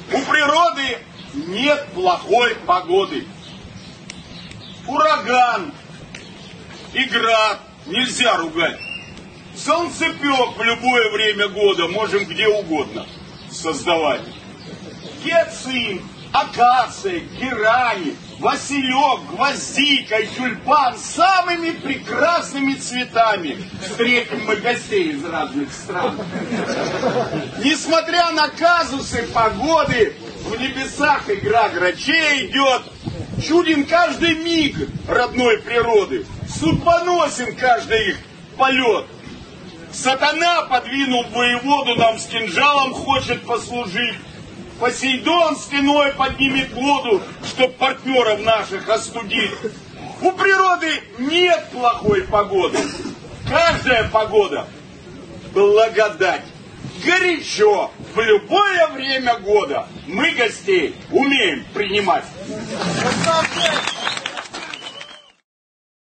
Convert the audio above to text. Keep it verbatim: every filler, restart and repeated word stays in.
У природы нет плохой погоды. Ураган и град нельзя ругать. Солнцепек в любое время года можем где угодно создавать. Гиацинт, акация, герани, василек, гвоздика и тюльпан самыми прекрасными цветами. Встретим мы гостей из разных стран. Несмотря на казусы погоды, в небесах игра грачей идет. Чуден каждый миг родной природы, судьбоносен каждый их полет. Сатана подвинул воеводу, нам с кинжалом хочет послужить. Посейдон стеной поднимет воду, чтоб партнеров наших остудить. У природы нет плохой погоды. Каждая погода — благодать. Горячо в любое время года мы гостей умеем принимать.